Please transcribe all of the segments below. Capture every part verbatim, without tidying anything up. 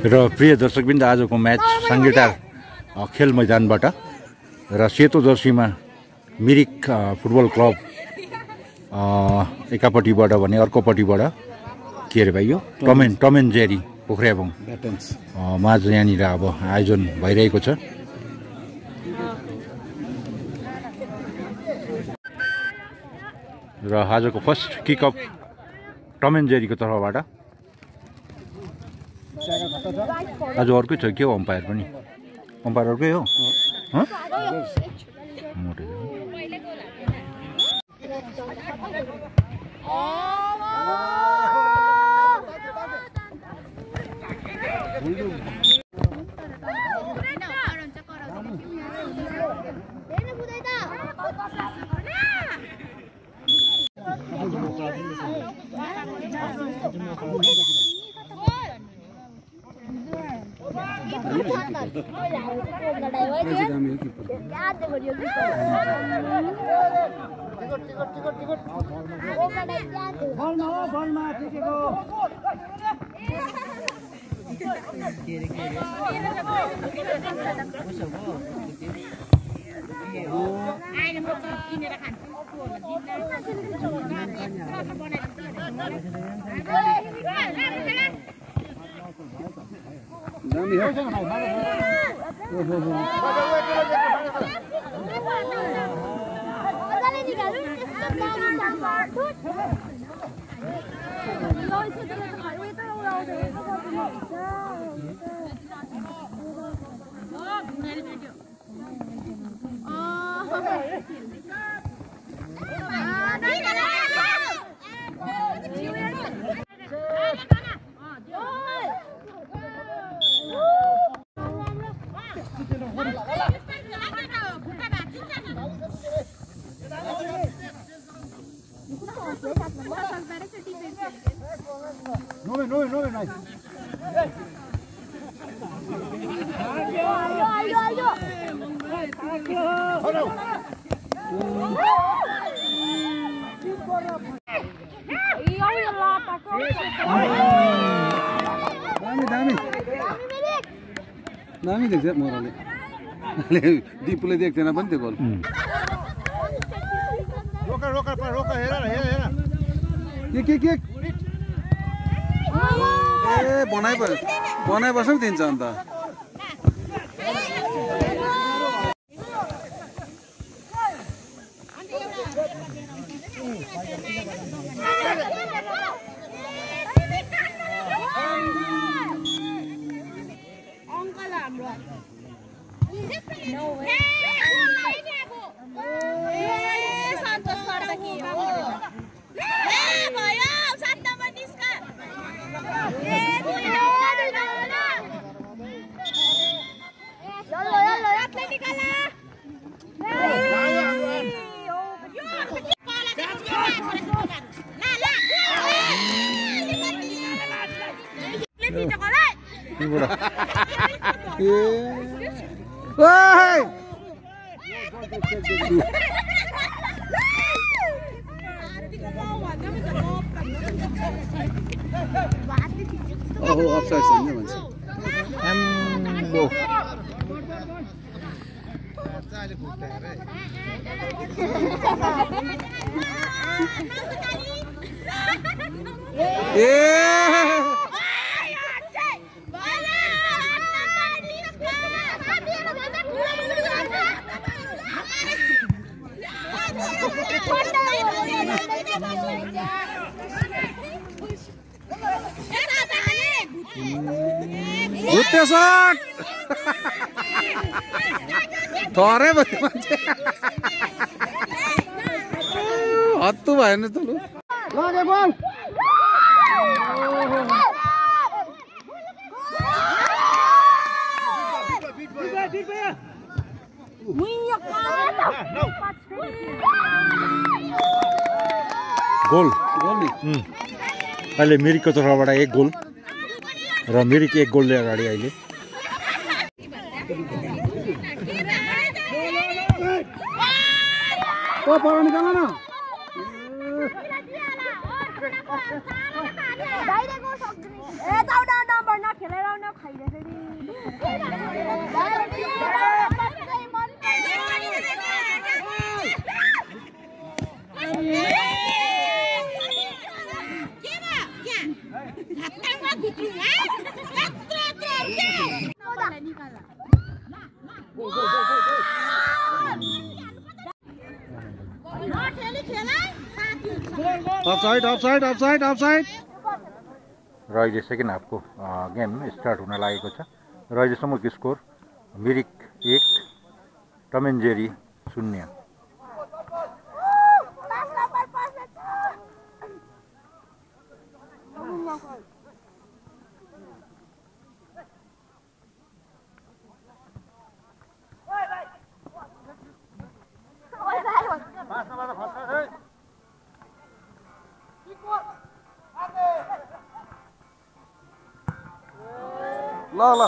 र प्रिय दर्शकबिन्द आजको म्याच साङ्गेटार खेल मैदानबाट र सेतो जर्सीमा मिरिक फुटबल क्लब एकापट्टिबाट भने अर्कोपट्टिबाट के अरे भाइ यो टमेन टमेन जेरी पोखरेबुङ माझ यहाँनिर अब आयोजन भइरहेको छ। र आजको फर्स्ट किकअप टमेन जेरीको तर्फबाट। आज अर्कै छ के हो अम्पायर पनि? अम्पायर अर्कै हो? दामी देख्छ मोराले दिपुले देख्दैन पनि त्यो गोल। रोका रोका रोका हेर हेर हेर के के के ए बनाइ बनाइ बस्नु दिन्छ अन्त। Oh, offside sen ne bence? Embo. Good shot. थोरै भयो मान्छे हत्तु भएन त लु लगे बल गोल गोल नि अहिले मिरिकको तर्फबाट एक गोल र मिरिक एक गोलले अगाडि अहिले। ओ पर निकाल न बाहिरको सक्दैन ए जाऊ न नम्बर नखेलेर न खैर अफसाइड अफसाइड अफसाइड अफसाइड र अहिले सेकेन्ड हाफको गेम स्टार्ट हुन लागेको छ र अहिलेसम्मको स्कोर मिरिक एक टम एन्ड जेरी शून्य। ल ल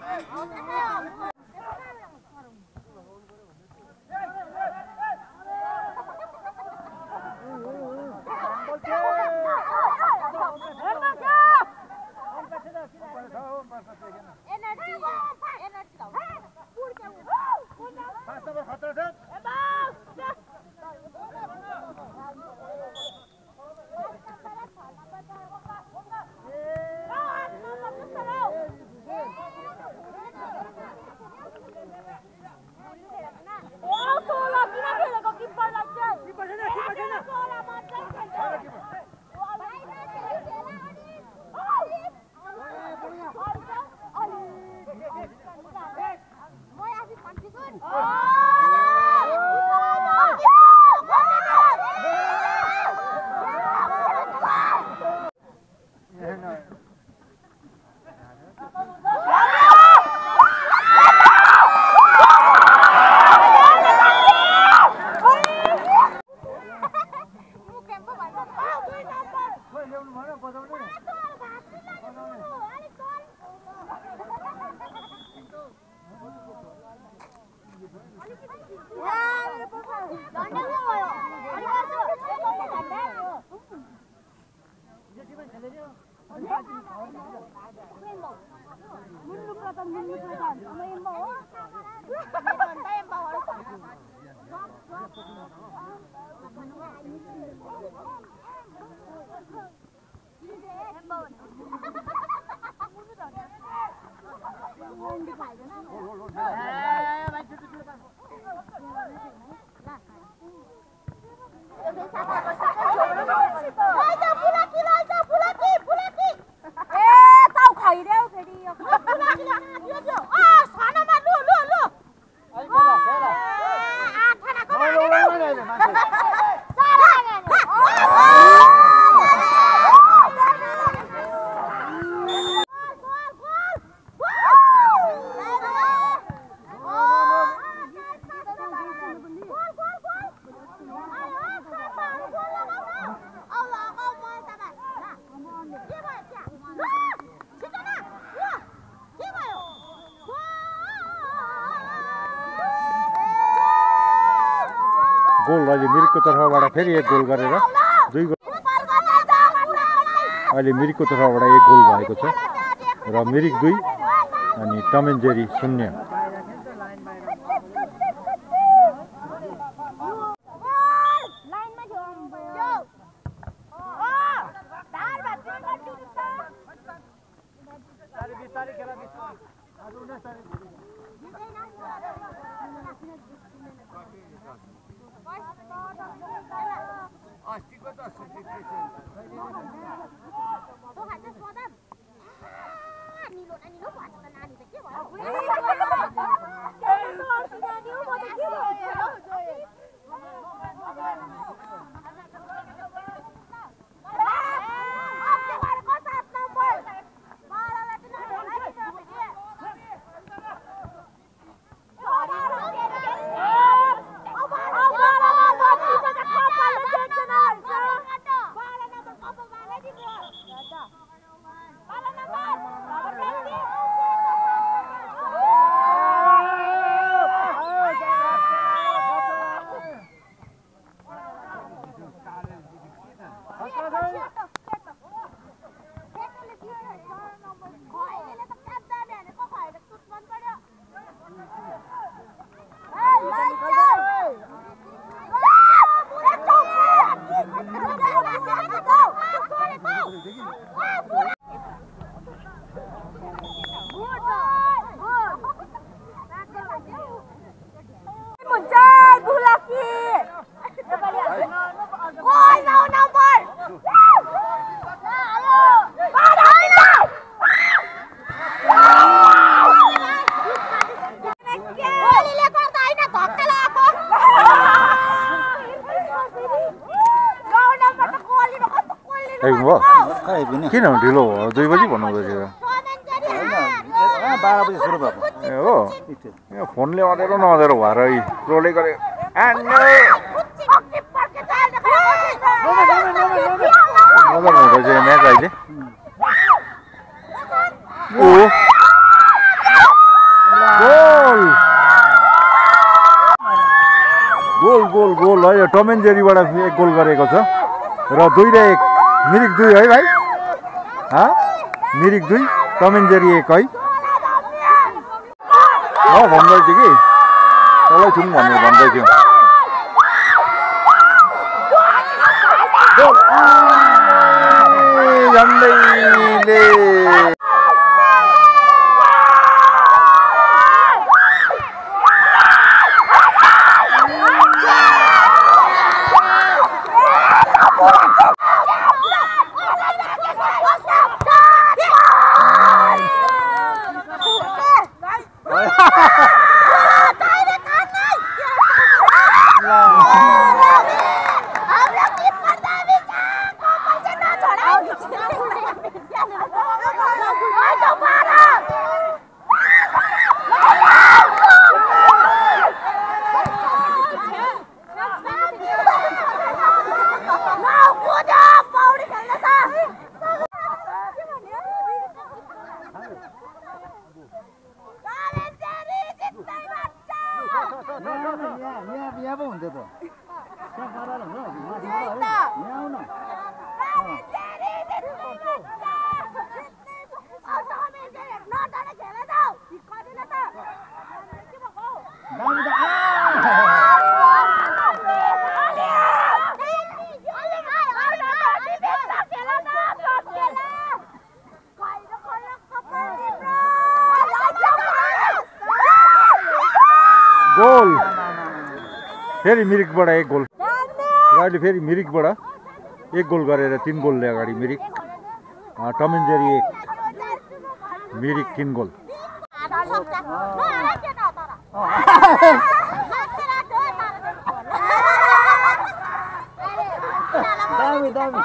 गोल अहिले मिरिकको तर्फबाट फेरि एक गोल गरेर दुई गोल अहिले मिरिकको तर्फबाट एक गोल भएको छ र मिरिक दुई अनि टम एन्ड जेरी शून्य। आइपुग्ने किन ढिलो हो दुई बजी भन्नुहुँदैछ बाह्र बजी सुरु भएको ए हो यो फोनले अँधेरो नअँधेरो भएर प्रोले गरे मजाको हुँदैछ यो म्याच अहिले oh goal goal goal goal है टम एन्ड जेरीबाट एक गोल गरेको छ र दुई र एक मिरिक दुई है भाइ मिरिक दुई टम एन्ड जेरी एक है म भन्दै थिएँ कि तँलाई छुम भनेर भन्दै थियो झन्डैले यहाँ पो हुन्थ्यो त गोल फेरि मिरिकबाट एक गोल र अहिले फेरि मिरिकबाट एक गोल गरेर तीन गोलले अगाडि मिरिक टम एन्ड जेरी एक मिरिक तीन गोल दामी दामी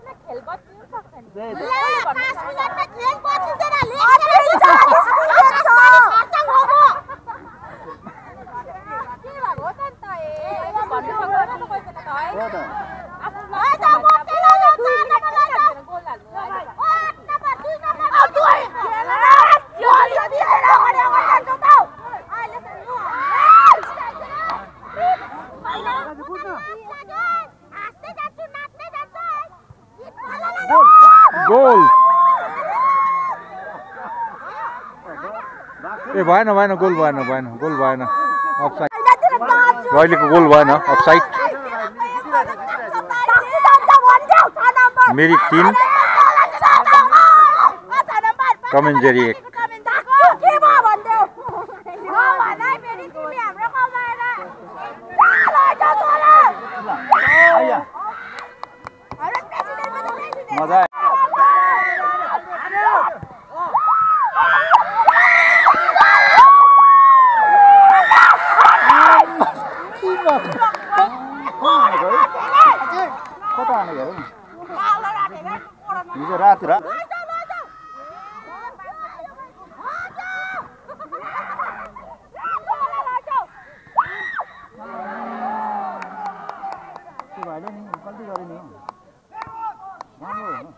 गोल ए भएन भएन गोल भएन भएन गोल भएन अफसाइड अहिलेको गोल भएन अफसाइड मिरिक तीन टम एन्ड जेरी एक मजा कता हानेको हिजो राति र भाइले नि गल्ती गरे नि राम्रो हो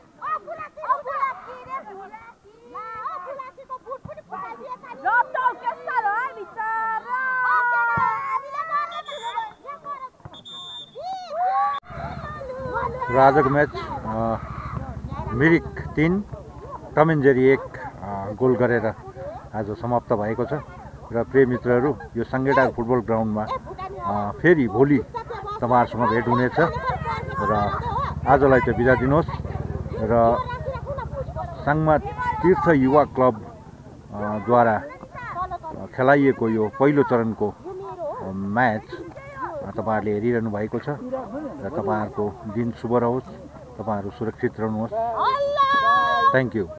र आजको म्याच मिरिक तीन टम एन्ड जेरी एक गोल गरेर आज समाप्त भएको छ र प्रिय मित्रहरू यो साङ्गेटार फुटबल ग्राउन्डमा फेरि भोलि तपाईँहरूसँग भेट हुनेछ र आजलाई चाहिँ बिदा दिनुहोस् र साङमा तीर्थ युवा क्लब द्वारा खेलाइएको यो पहिलो चरणको म्याच तपाईहरुले हेरिरहनु भएको छ र तपाईहरुको दिन शुभ रहोस्, तपाईहरु सुरक्षित रहनुहोस्। Thank you.